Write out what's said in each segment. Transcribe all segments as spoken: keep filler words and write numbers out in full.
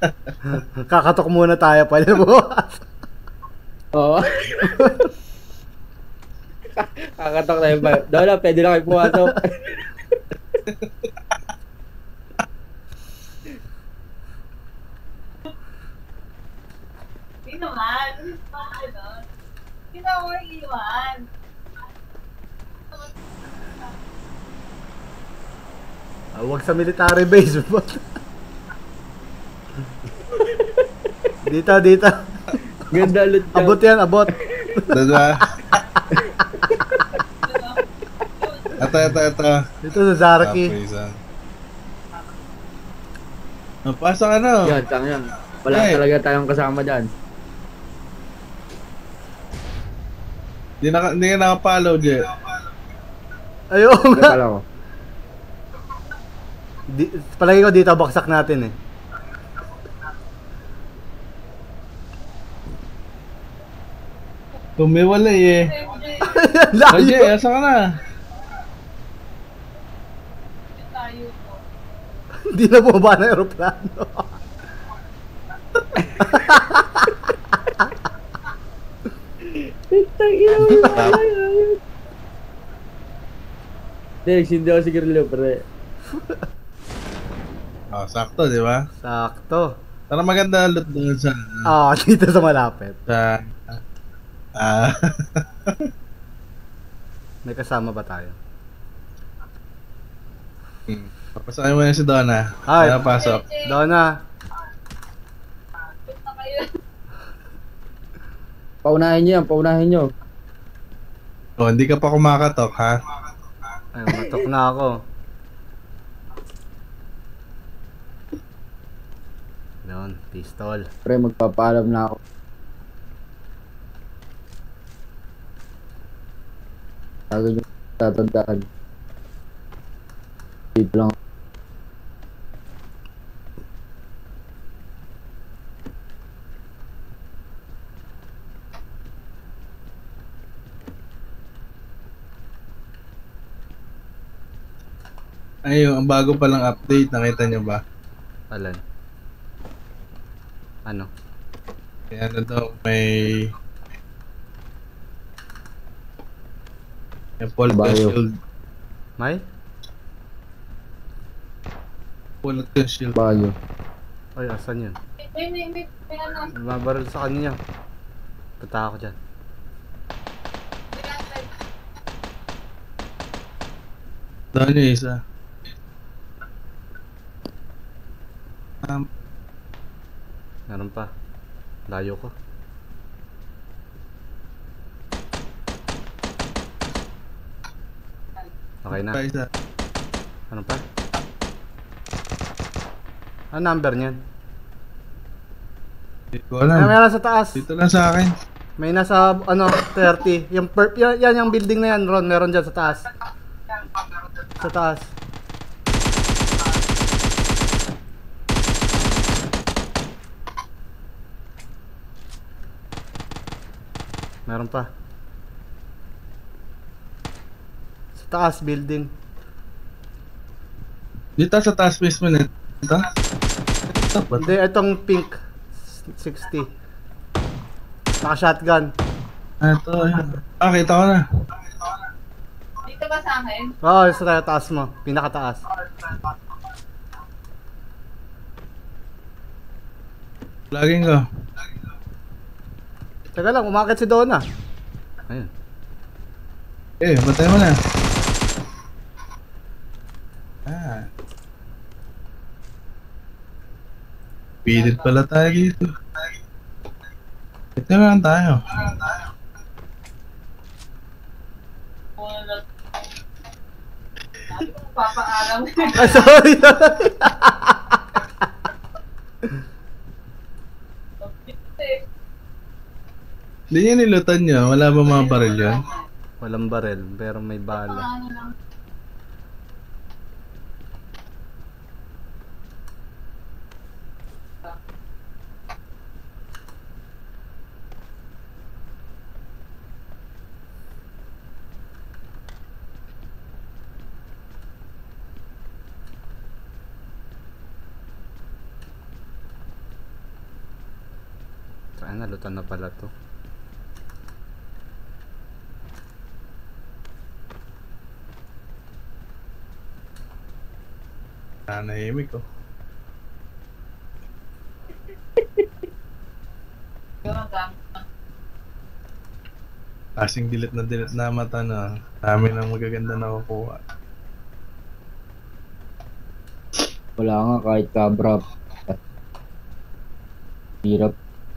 Kakatok muna tayo, pwede mo. Oo. Kakatok na yun ba? Dola, pwede na kayo pumasok. Hindi naman. Ano? Hindi na mo iwan. Ah, wag sa military base. Dito, dito. Ganda loot ka. Abot yan, abot. Diba? Ito, ito, ito. Dito sa Zarki. Prison. Napasok ano? Yan, tang yan. Wala Eh. talaga tayong kasama dyan. Hindi na, hindi ka nakapalaw, Je. Ayun Kaya nga. pala ko. Di, palagi ko dito, baksak natin eh. Tumiwalay eh. Oh, Layo. Je, asa ka na? Tayo po. Hindi na bumaba ng aeroplano. Pitang ina mo yung Hindi, hindi ako siguro pre. Oh, sakto, di ba? Sakto. Tara maganda loot doon sa... Ah, dito sa malapit. sa... Ah... May kasama ba tayo? hmm. Papasakin mo na si Donna. Ay. Ano pasok? Donna. Punta kayo. Paunahin nyo yan, paunahin nyo. Oh, hindi ka pa kumakatok, ha? Ay, matok na ako. Doon, pistol. Pre, magpapaalam na ako. Tago nyo tatandaan. Dito lang. Ay, yung ang bago palang update, nakita nyo ba? Alan. Ano? Kaya ano daw, may... May Paul Bayo. Shield. May? Paul Shield. Bayo. Ay, asan yun? May, may, may, may ano. Mabaril sa kanya. Punta ako dyan. May ano. Doon yung isa. Um, Meron pa. Layo ko. Okay na. pa isa. Ano pa? Ano number niyan? Hindi ko May alam. meron sa taas. Dito lang sa akin. May nasa ano thirty. Yung perp yan, yan yung building na yan, Ron. Meron dyan sa taas. Sa taas. Meron pa. Sa taas building. Dito sa taas mismo nito. Ito? Ito ba? Hindi, itong pink sixty. Naka shotgun. Ah, ito. Ayan. Ah, kita ko na. Dito ba sa akin? Oo, oh, sa taas mo. Pinakataas. Laging ko. Teka lang, umakit si Donna. Ayun. Eh, batay mo na. Ah. Pilit pala tayo dito. Ito na lang tayo. Wala. Sabi ko, papaalam. Ay, sorry, sorry. Hindi niya nilutan niyo. Wala ba mga baril yan? Walang barel, pero may bala. Ano lang. Ay, nalutan na pala to. Nanahimik ko. Yung gang. Kasing dilit na dilit na mata na. Dami ng magaganda na kukuha. Wala nga kahit kabra. Hirap.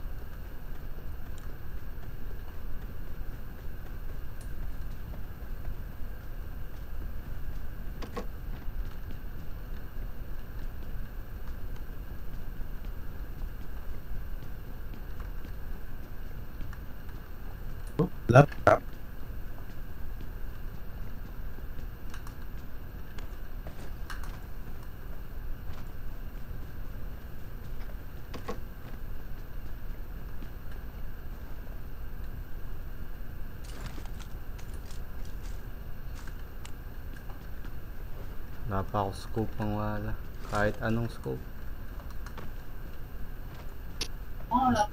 Laptop. Wala pa ako scope pang wala. Kahit anong scope. Oh, wala.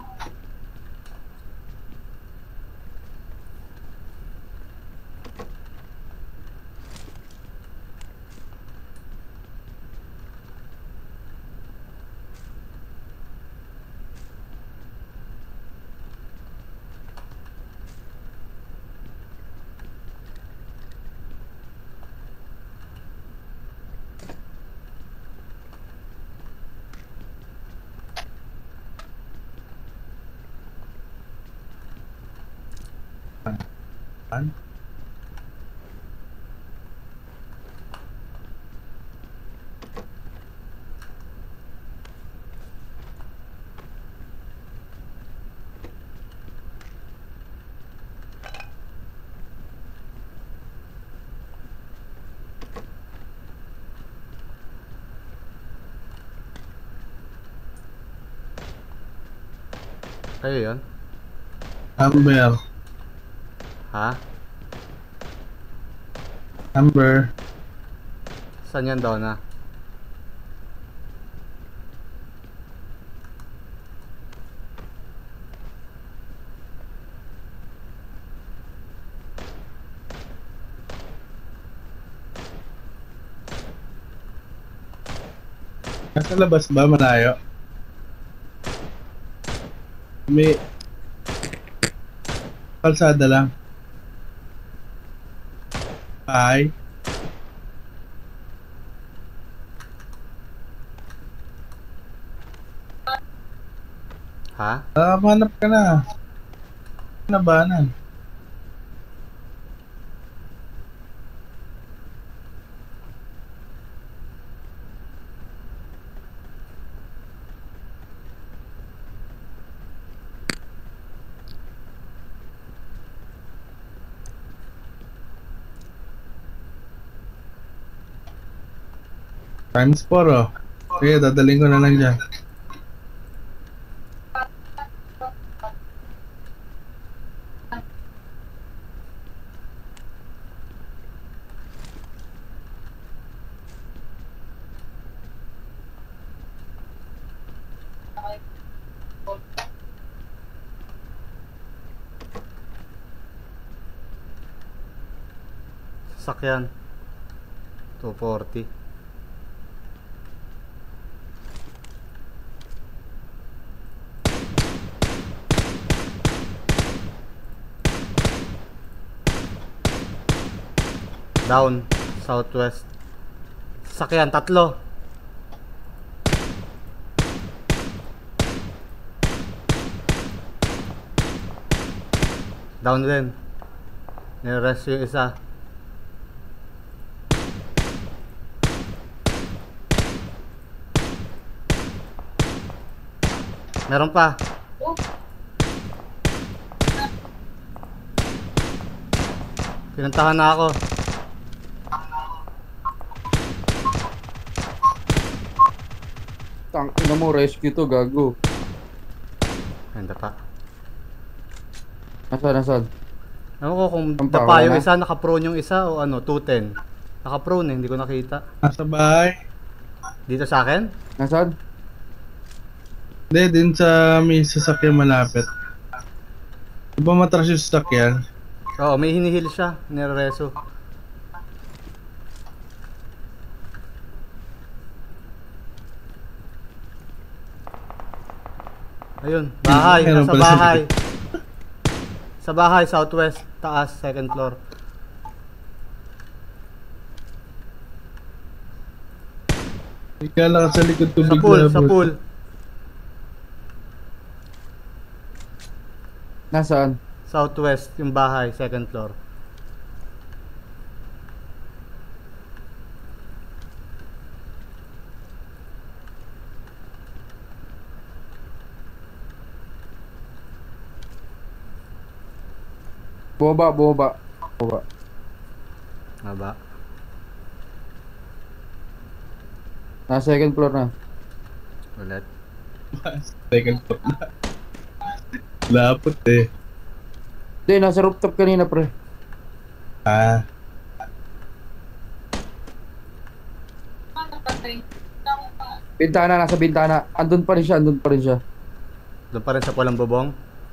An? Kayo yun? Amber. Ha? Amber. Saan yan daw na? Nasa labas ba, malayo? May kalsada lang. Ay. Ha? Ah, manap ka na. Nabanan. Times four, oh. Sige, dadaling ko na lang dyan. Sasakyan. two forty. Down. Southwest. Sasakyan. Tatlo. Down din. Nirest yung isa. Meron pa. Pinuntahan na ako. Tang ina mo, rescue to, gago. Ganda pa. Nasaan, nasaan? Ewan ko kung Ang dapa power yung na? isa, naka-prone yung isa o ano, two ten. Naka-prone eh, hindi ko nakita. Nasa bahay. Dito sa akin? Nasaan? Hindi, din sa may sasakyan malapit. Di ba matras yung sasakyan? Oo, may hinihil siya. Nirereso. Ayun, bahay. Meron Nasa pala sa bahay. Sa bahay, southwest, taas, second floor. Ika lang sa likod ko Sa bigla. pool, sa bro. pool. Nasaan? Southwest, yung bahay, second floor. Bumaba, bumaba. Bumaba. Haba. Nasa second floor na. Ulit. Second floor na. Lapot eh. Hindi, nasa rooftop kanina, pre. Ah, Ano patay? Tama pa. Bintana, nasa bintana. Andun pa rin siya, andun pa rin siya. Doon pa rin sa pulang bubong.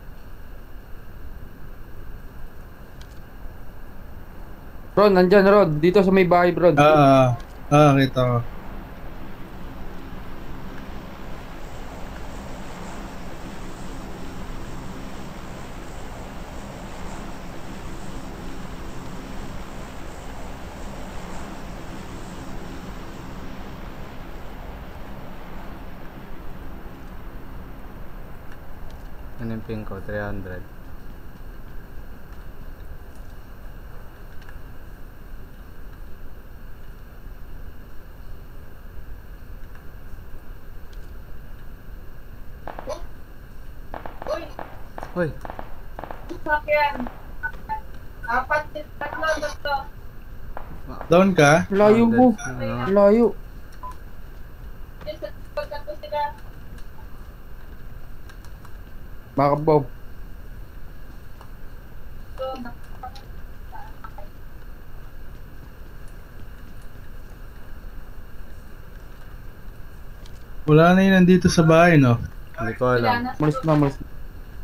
Ron, nandyan, Ron. Dito sa may bahay, Ron. ah, ah, ah, kita ko. Ano yung ping ko? three hundred. Uy, Hoy, sakyan. Apat, tatlo, tatlo. Down ka? Layo mo. Ano? Layo. Yes, pagkato sila. Makabaw. So, Wala na yun nandito sa bahay, no? Hindi ko wala alam. na. Malis na, malis na.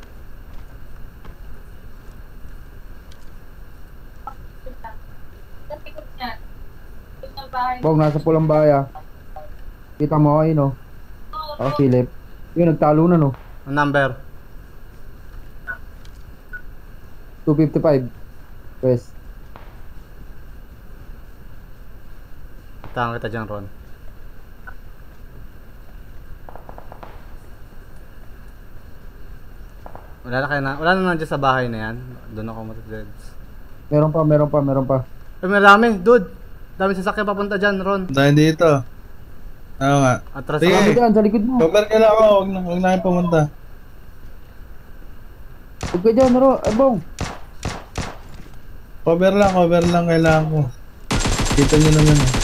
Sa likod niyan. Likod ng bahay. Bong, nasa pulang bahay, ah. Kita mo, ayun, no? Nakasilip. Yun, nagtalo na, no? Ang number? two fifty-five. West. Tangan kita dyan, Ron. Wala na kayo na, wala na nandiyan sa bahay na yan. Doon ako matadeds. Meron pa, meron pa, meron pa. Ay, marami, dude. Dami sasakyan papunta dyan, Ron. Dahil dito. Oo nga. Atras Sige. ako. Kami dyan, sa likod mo. Cover ka lang ako, huwag na, huwag na kayo pumunta. Huwag ka dyan, Ron. Ay, Bong. Cover lang, cover lang kailangan ko. Kita nyo naman eh.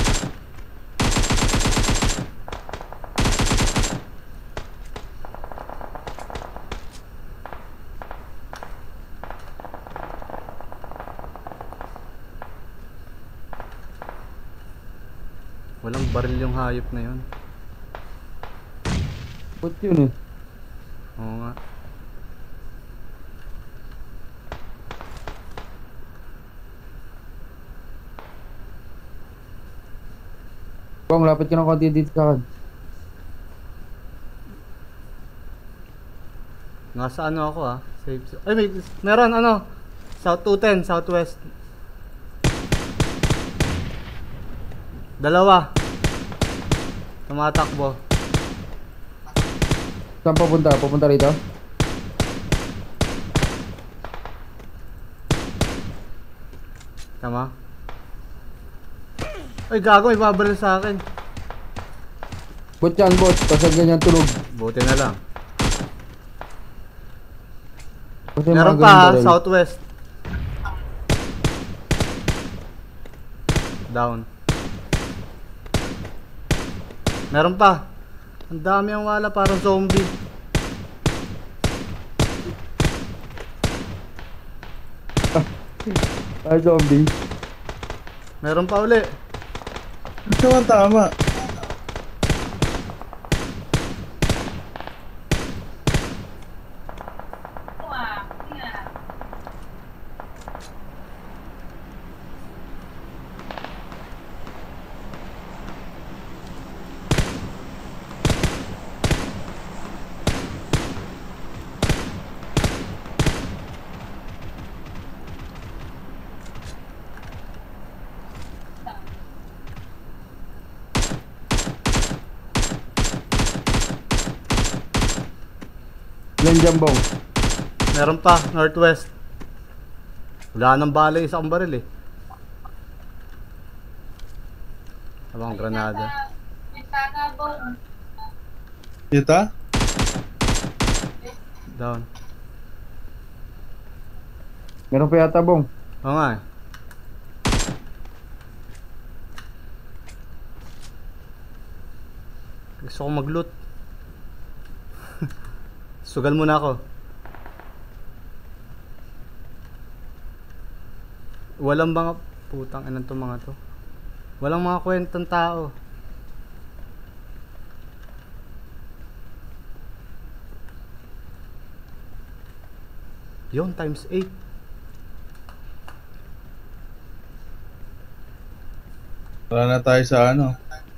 Walang baril yung hayop na yun. Ba't yun, eh? Oo nga. Bong, lapit ka ng konti dito sa akin. Nasa ano ako ah. Safe. Ay, may, meron ano. South two ten, southwest. Dalawa. Tumatakbo. Saan papunta? Papunta rito? Tama? Ay, gago, may babaril sa akin. Bot yan, bot. Pasag ganyan tulog. Buti na lang. Kasi mga Meron ganun pa ha, baril. southwest. Down. Meron pa. Ang dami ang wala, parang zombie. Ay, zombie. Meron pa uli. Ito ang tama. Ilan dyan, Bong? Meron pa, northwest. Wala nang bala yung isang baril eh. Abang granada. Bintana, Bong. Kita? Down. Meron pa yata, Bong. Oo nga eh. Gusto ko mag-loot. Sugal muna ako. Walang mga putang inan to mga to. Walang mga kwentang tao. Yun, times eight. Wala na tayo sa ano.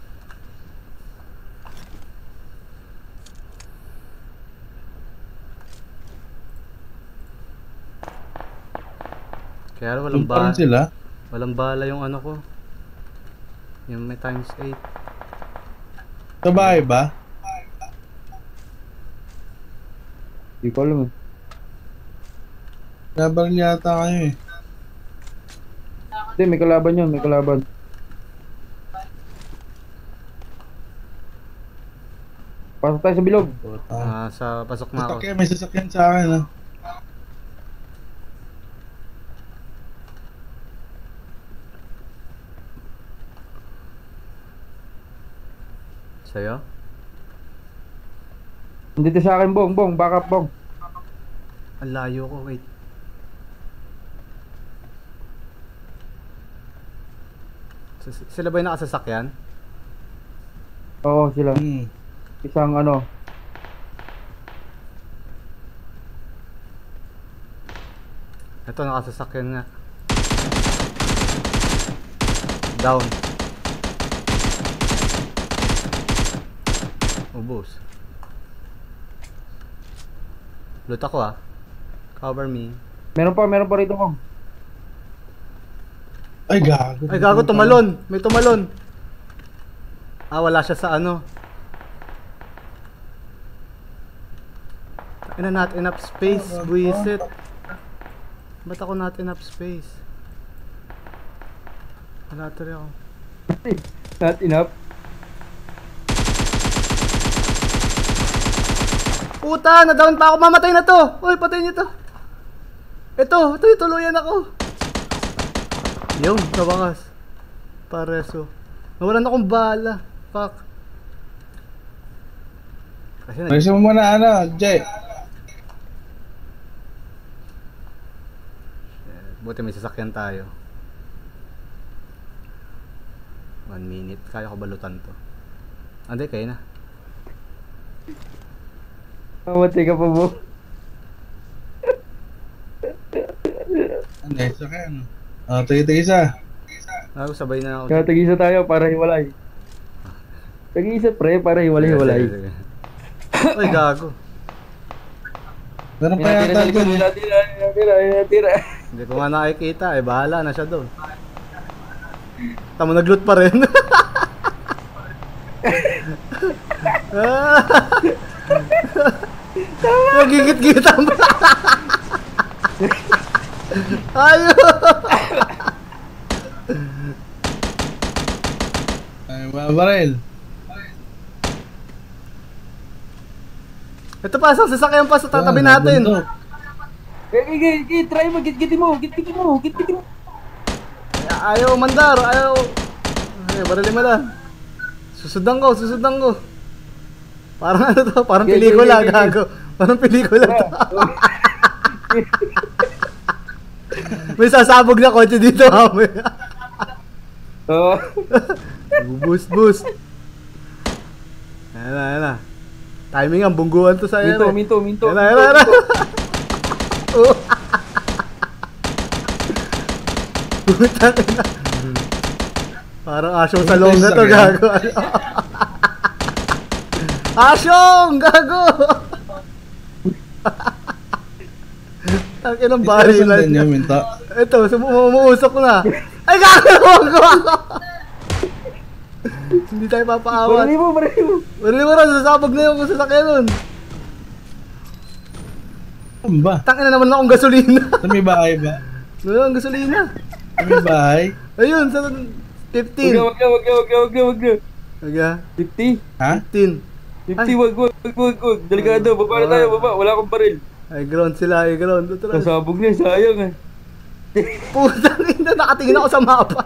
Kaya walang Doon pa rin bala. sila. Walang bala yung ano ko. Yung may times eight. Sa bahay ba? Di ko alam eh. Laban yata kayo eh. Hindi, may kalaban yun, may kalaban. Pasok tayo sa bilog. Ah, Ah. sa pasok na ako. Sasakyan, may sasakyan sa akin ah. Sa'yo? Dito sa akin, Bong, Bong, back up, Bong. Ang layo ko, wait. S- Sila ba yung nakasasakyan? Oo, sila. Hmm. Isang ano, Ito, nakasasakyan nga. Down. Ubus. Loot ako ah. Cover me. meron pa, meron pa rito, Bong. Ay gago. Ay gago, tumalon. May tumalon. Ah, wala siya sa ano. Ina, not enough space, buisit. Ba't ako not enough space? Wala tuloy ako. Not enough. Puta, na-down pa ako. Mamatay na to. Uy, patay niyo to. Ito, ito, tuluyan ako. Yun, kabakas. Pareso. Nawalan akong bala. Fuck. Kasi nag- Ayusin mo muna ano, Jay. Buti may sasakyan tayo. One minute. Kaya ko balutan to. Ande, kayo na. Mamatay ka pa, Bong. Ano, sasakyan. Ah, tagi-tagisa. Ako, sabay na ako. Kaya tag-isa tayo para hiwalay. Tag-isa, pre, para hiwalay-hiwalay. Sige, sige, sige. Uy, gago. Meron pa Tira, yata tira, doon. tira, tira, tira, tira, tira. Hindi ko nga nakikita eh. Bahala na siya doon. Tamo, nag-loot pa rin. Nagigit-gitan ba? Ayo! Ay, babaril. Ito pa, isang sasakyan pa sa tatabi Ah, natin. bundok. Eh, eh, eh, eh, try mo, git-gitin mo, git-gitin mo, git-gitin mo. Ayaw, mandar, ayaw. Ay, barili mo lang. Susundan ko, susundan ko. Parang ano to, parang Okay, pelikula, okay, okay, gago. Parang pelikula to. May sasabog na kotse dito, mamaya. Oo. Boost, boost. Ayan na, ayan na. Timing ang bungguan to sa Minto, ayan. minto, minto. Ayan na, ayan na, ayan na. Oh. Putang ina. Parang asyong sa longga to, gago. Asyong! Gago! Ang inang barilan Sundan niyo, niya. minta. Ito, sumuusok na. Ay, gago! Gago ako! Hindi tayo papaawat. Barili mo, barili mo. Barili mo rin, sasabog na yung sasakyan nun. Ano ba? Tangina naman akong gasolina. Sa may bahay ba? Wala akong gasolina. Sa may bahay? Ayun, sa Wag fifteen. na, wag na, wag na, wag na, wag na, wag na. Aga, fifty? Ha? fifteen. fifty, wag, wag, wag, wag, wag. Delikado, baba na tayo, baba. Wala akong baril. Ay, ground sila, ay, ground. Atras. Kasabog na, sayang eh. Putang ina, nakatingin ako sa mapa.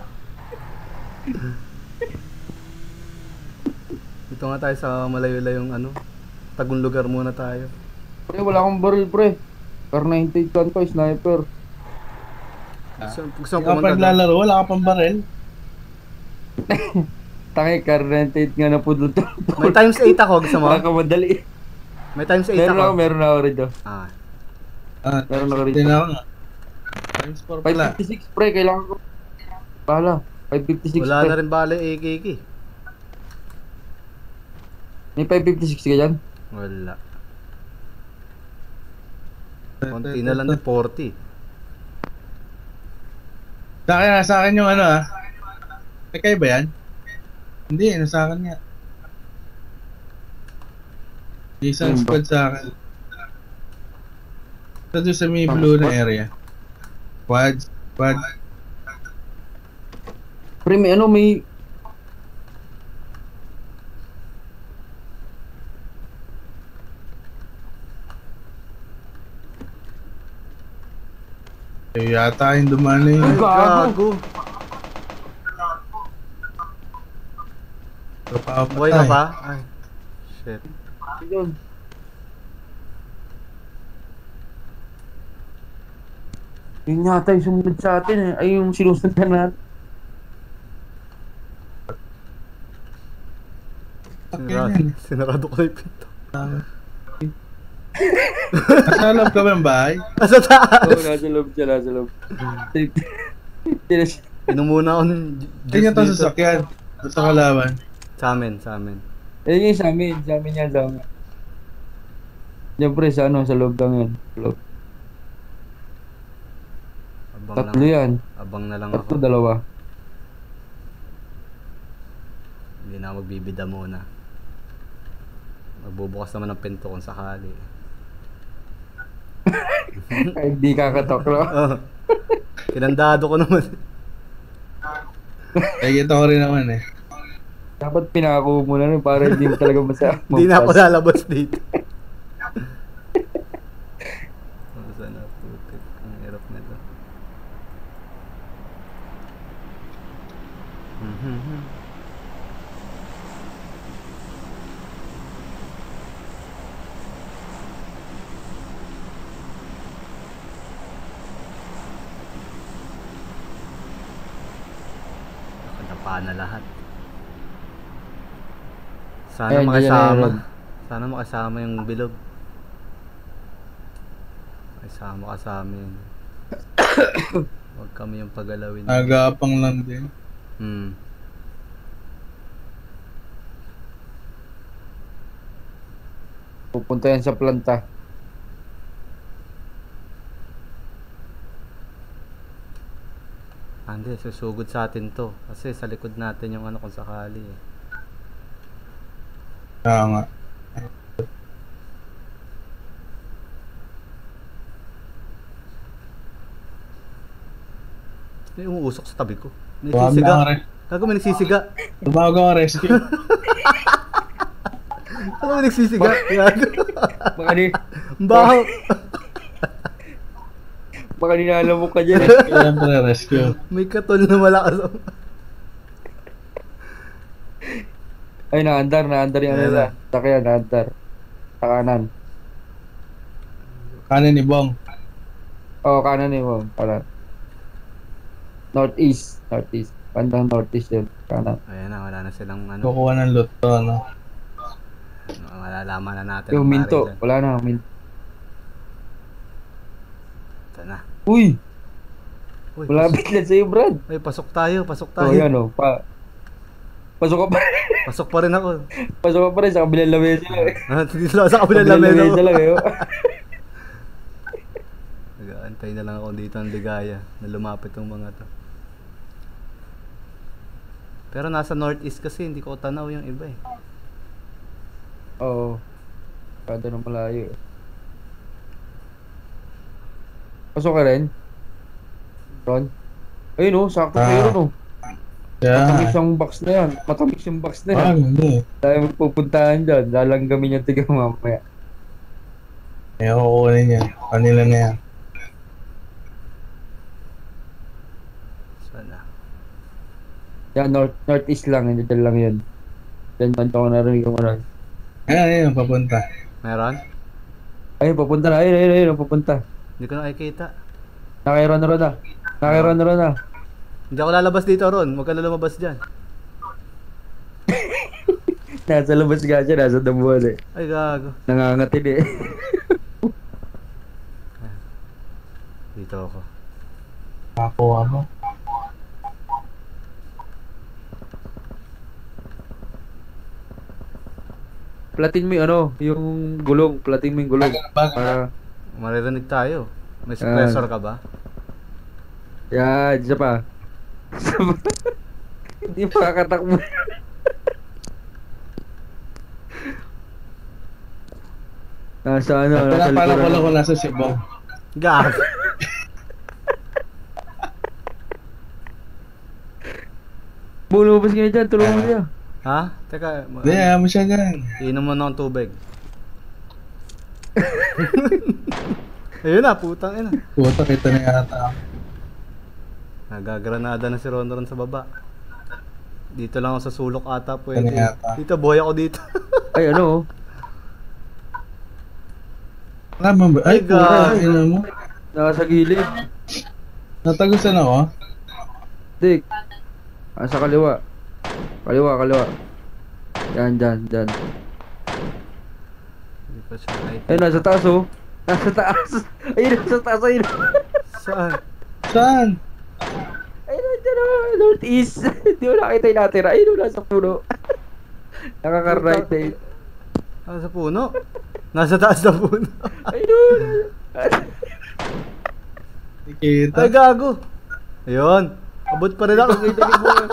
Dito nga tayo sa malayo-layong ano. Tagong lugar muna tayo. Pre, wala akong baril, pre. Car ninety-eight kan ko, sniper. Gusto, gusto Hindi kong ka pumunta pa doon. naglalaro, wala ka pang baril. Tangi, car ninety-eight nga na po doon. May times eight ako, gusto mo? Nakakamadali. May times eight Meron ako. ako, meron ako rin doon. Ah, Ah, Meron ako rin. hindi na ako nga. Times four pala. five fifty-six, pre, kailangan ko. Bahala, five fifty-six, wala pre. na rin bale A K K. May five fifty-six ka dyan? Wala. Konti na lang din, forty. Sa akin, sa akin yung ano ah. Eh, kayo ba yan? Hindi, ano sa akin nga. Isang Ano ba? squad sa akin. Sa doon sa may blue na area. Quad, quad. Pre, may ano, may... Eh, yata yung dumaan na yun. Ay, Gago. gago. Papapatay. Buhay ka pa? Ay, shit. Yun. Yun yata yung sumunod sa atin eh. Ay, yung sinusundan natin. Sinarado, sinarado ko na yung pinto. Nasa loob ka ba ng bahay? Ah, sa taas! Oo, nasa loob siya, nasa loob. Tinas- Inom muna ako ng ju- Hindi niya juice ito dito. sasakyan. Sa kalaban. Sa amin, sa amin. Yan yung sa amin, sa amin yan sa amin. Yan pre, sa ano, sa loob lang yan. Sa loob. Abang Tatlo lang, yan. abang na lang Tatlo, ako. dalawa. Hindi na ako magbibida muna. Magbubukas naman ng pinto kung sakali. Ay, di kakatok, no? Oh. Kinandado ko naman. Nakikita ko rin naman eh. Dapat pinako mo na rin para hindi mo talaga masa. Hindi na ako lalabas dito. Oh, sana putik. Ang hirap nito. Mhm. Nakadapa na lahat. Sana Ayan, makasama. yan, yan, Sana makasama yung bilog. Makasama ka sa amin. Huwag kami yung pagalawin. Agapang lang din. Hmm. Pupunta yan sa planta. Ah, hindi, susugod sa atin to. Kasi sa likod natin yung ano kung sakali. eh. Kaya nga. May umuusok sa tabi ko. May Tumawag nagsisiga. ako rin. Gago, may nagsisiga. Tumawag ako rescue. Gago, may nagsisiga. Gago. Baka ni, Ang baho. baka ninalamok ka dyan eh. Kailan pa rescue. May katol na malakas. Ay, naandar, naandar yung ano Ayan nila. Takyan, naandar. Sa kanan. Kanin ni Bong. Oo, kanan eh, wow. Kanan. Northeast. Northeast. Bandang northeast yun. Kanan. Ayan na, wala na silang ano. Kukuha ng loot to, ano. Malalaman na natin. Yung ang minto. pare dyan. Wala na, minto. Ito na. Uy! Uy, Malapit lang sa'yo, Brad. Uy, pasok tayo, pasok So, tayo. yan o. Pa pasok ka pa rin. Pasok pa rin ako. Pasok ka pa rin sa kabilang lamesa lang eh. Ah, dito lang sa kabilang Kabilang lamesa lamesa ko. lang eh. oh. Nag-aantay na lang ako dito ng ligaya na lumapit ng mga to. Pero nasa northeast kasi, hindi ko tanaw yung iba eh. Oo. Kada na malayo eh. Pasok ka rin? Ron? Ayun oh, sakto Ah. kayo no. Matamis Yeah. yung box na yan. Matamis yung box na Ah, yan. hindi. Tayo magpupuntahan dyan. Lalanggamin yung tiga mamaya. Ayaw ko kukunin yan. Kanila na yan. Sana. Yan, north, northeast lang. Hindi dyan lang yun. Dyan banta ko narinig yung ano. Ayan, ayan, papunta. Meron? Ayun, papunta na. Ayun, ayun, ayun, papunta. Hindi ko nakikita. Nakairon na ron na. Nakairon na ron na. Hindi ako lalabas dito, Ron. Huwag ka na lumabas dyan. Nasa labas nga siya, nasa damuhan eh. Ay, gago. Nangangatin eh. Dito ako. Nakakuha mo. Platin mo yung ano, yung gulong. Platin mo yung gulong. Bag- Para, Maririnig tayo. May suppressor ka ba? yan, isa pa. Isa pa. Hindi pa kakatakbo. Nasa ano, Pala, nasa pala likuran. pala ko nasa Cebu. Gago. Bulo, lumabas ka na dyan, tulungan mo siya. Ha? Teka, ma- Hindi, ayaw mo siya dyan. inom mo na ng tubig. Ayun na, putang ina. Puta, kita na yata. Nagagranada na si Ron Ron sa baba. Dito lang ako sa sulok ata Ano pwede. yata? Dito, buhay ako dito. Ay, ano, oh. Tama ba? Ay, Ay, puta, God. ina mo. Nasa gilid. Natagusan ako. Dik. Ah, sa kaliwa. Kaliwa, kaliwa. Yan, dyan, dyan. Hindi pa siya nakikita. Ayun, nasa taas, oh. Nasa taas. Ayun, nasa taas, ayun. Saan? Saan? Ayun, dyan, oh. Northeast. Hindi mo nakita yung natira. Ayun, oh, nasa puno. Nakaka-right eh. Nasa puno? Nasa taas na puno. Ayun, oh. Nakikita. Ay, gago. Ayun. Abot pa rin ako. Kita ni Boy.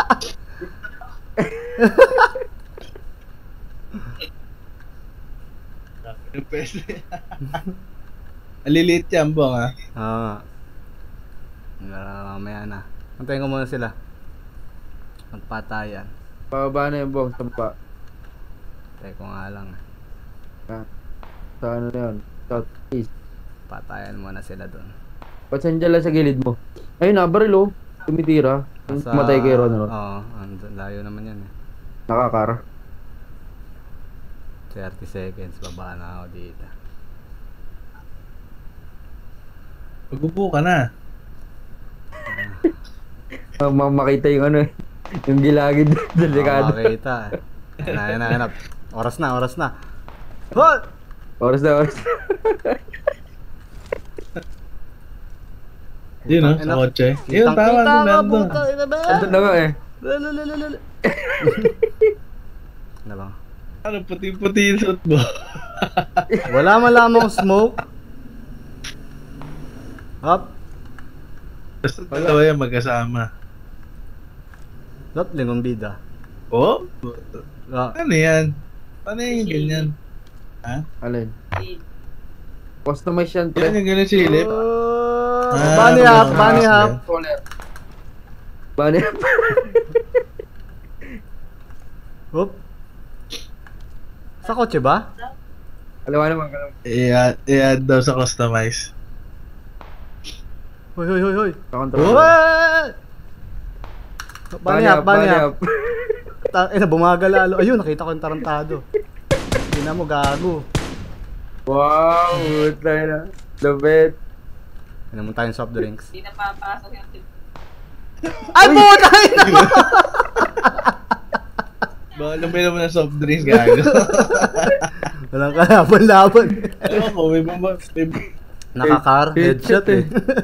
Yung pwesto yan. Aliliit yan, bong ha? Oo nga. Wala, mamaya na. Antayin ko muna sila. Magpatayan. Pababa na yung bong, sampa. Antayin ko nga lang. Yan. Sa ano na yun? Southeast. Patayan muna sila doon. Ba't saan dyan lang sa gilid mo? Ayun, nabaril, oh. Tumitira. Yung Nasa- Matay kay Ron, Ron. Oo, and- layo naman yan eh. Nakakar. thirty seconds, baba na ako dito. Magupo ka na. Uh, makita yung ano eh. Yung gilagid. Oo, Delikado. makita eh. Ayun na, ayun na, ayun na. Oras na, oras na. Hol! Oras na, oras. Yun no, Putang sa ina. kotse. Yun, Kitang tama, kita doon, nga, nandun. puta, ina ba? Andun na nga eh. Lalalala. Ano ba? Ano, puti-puti yung suit mo. Wala man lamang smoke. Up. Basta dalawa yan magkasama. Up, lingong bida. Oh? Ah, Ano yan? Paano yung ganyan? Ha? Alin? Customize yan, Yan pre. yung ganyan silip? Oh, Ah, bunny hop, mga bunny mas hop. Bani. Oop. Sa kotse ba? Alawa naman, kalawa. I-add, i-add daw sa customize. Hoy, hoy, hoy, hoy. Sa control. Hoy! Bunny hop, bunny hop. Ta- eh, bumagal lalo. Ayun, nakita ko yung tarantado. Hindi na mo, gago. Wow, tayo na. The best. Ano mo tayong soft drinks? Hindi na papasok yung tip. Ay, puta! Baka lumay naman ng soft drinks, gago. Walang kalaban-laban. Ewan ko, may bumba, may Nakakar, headshot eh.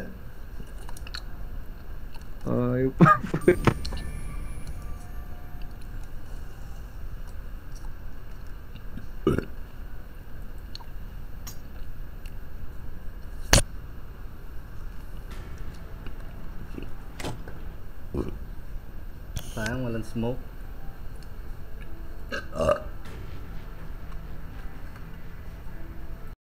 Ay, Sayang, walang smoke.